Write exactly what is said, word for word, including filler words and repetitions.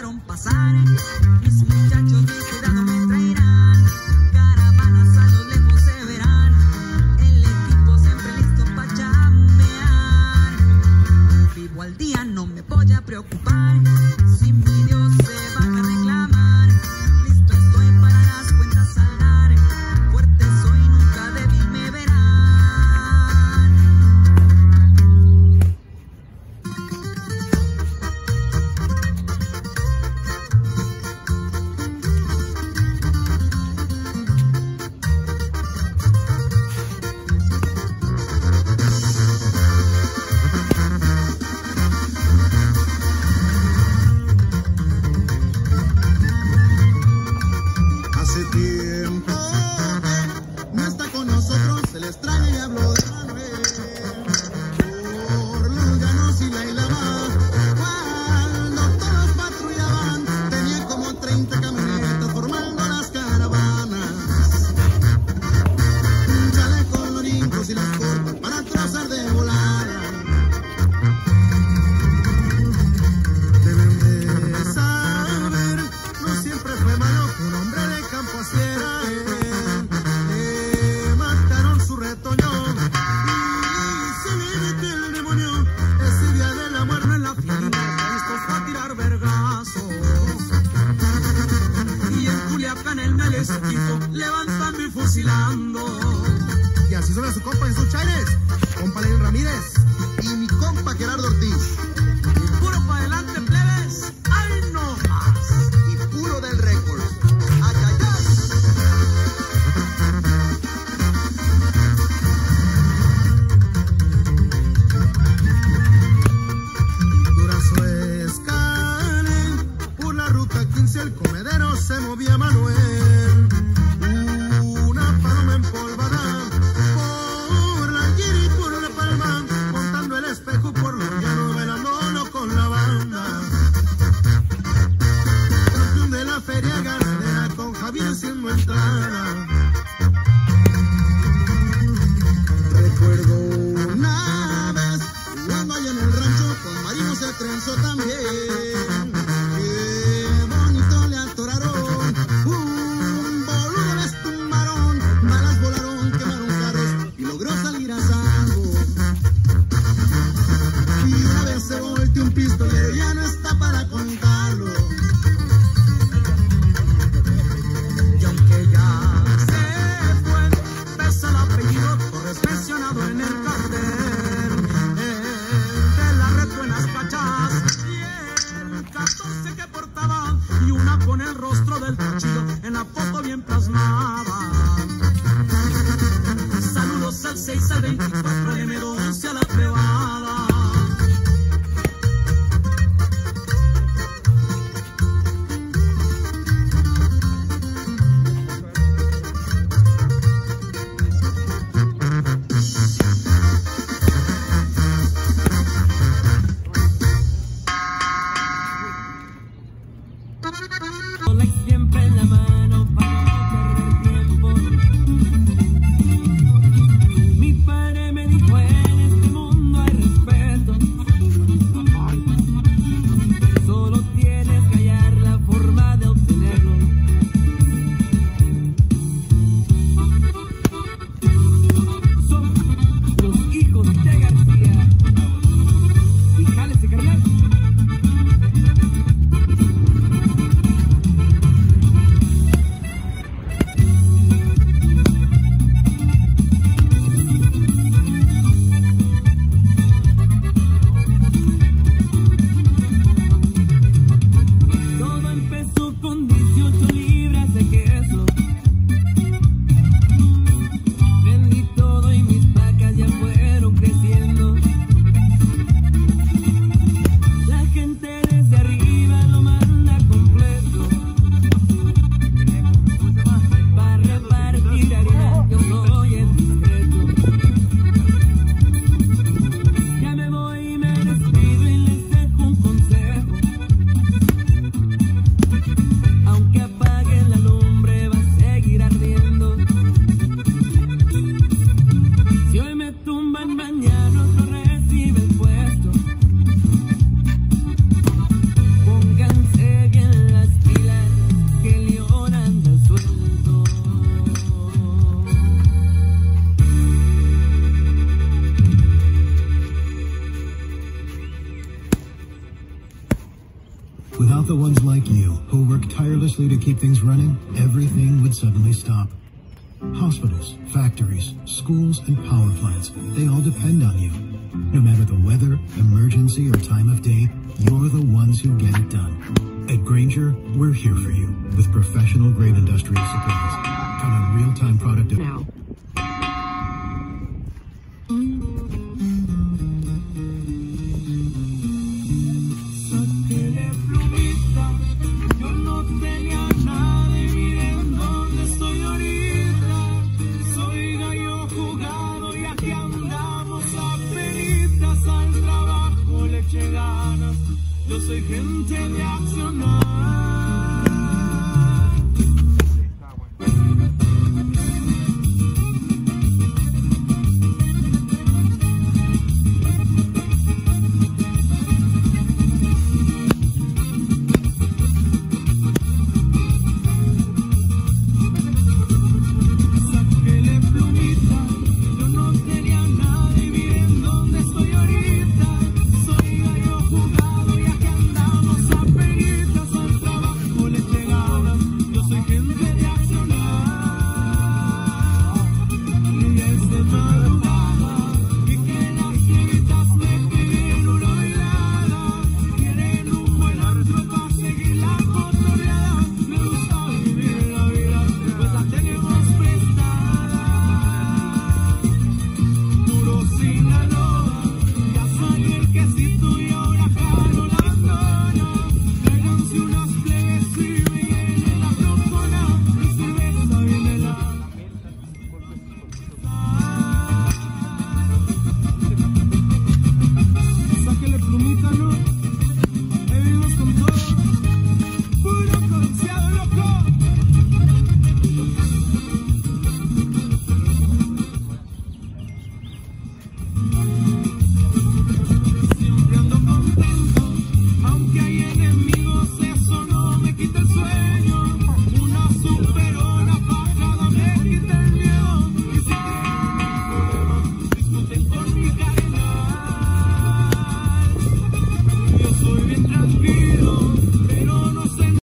dejaron pasar. Mis muchachos de cuidado me traerán. Caravanas a lo lejos se verán. El equipo siempre listo para chambear. Vivo al día, no me voy a preocupar. Si mi Dios se van a reclamar, listo estoy para las cuentas saldar. Fuerte soy, nunca débil me verán. Hace tiempo no está con nosotros, se le extraña y habló de Manuel. Por los llanos y la ilama, cuando todos patrullaban, tenía como treinta camionetas formando las caravanas. Un chaleco con los brincos y las cortas para trozar de volada. Deben de saber, no siempre fue malo, un hombre de campo así era él. Le mataron su retoño y se le metió el demonio. Ese día de la muerte en la fiesta, listos para tirar vergazos. Y en Culiacán el Melesquito levantando y fusilando. Y así son a su compa en sus chaires, compa Lenin Ramírez y mi compa Gerardo Ortiz. Y puro pa' adelante, plebes, ¡ay no más! Y puro del récord. ¡Ay, ay, ay! Durazo Escalén, por la ruta quince el comedero se movía Manuel. Una paloma empolvada por la guira y por la palma, montando el espejo por los llanos, bailándolo con la banda. Campeón de la feria ganadera con Javier siendo entrada. Recuerdo una vez jugando allá en el rancho con Marino se trenzó también. Qué bonito le atoraron, un boludo les tumbaron, balas volaron, quemaron carros y logró salir a salvo. Y una vez se volteó un pistolero, ya no está para contarlo. Y aunque ya se fue, pesa el apellido Torres mencionado en el cartel. El de la retro en las cachas, y el catorce que portaba, y una con el rostro del tachido en la foto bien plasmada. Saludos al seis al veinticuatro, al eme doce a la privada. Rolex siempre en la mano para no perder tiempo. Mi padre me dijo, en este mundo hay respeto. Solo tienes que hallar la forma de obtenerlo. Somos los hijos de García. Y jálese, carnal. like you, who work tirelessly to keep things running, everything would suddenly stop. Hospitals, factories, schools, and power plants, they all depend on you. No matter the weather, emergency, or time of day, you're the ones who get it done. At Grainger, we're here for you with professional-grade industrial supplies. Count on real-time product... Now.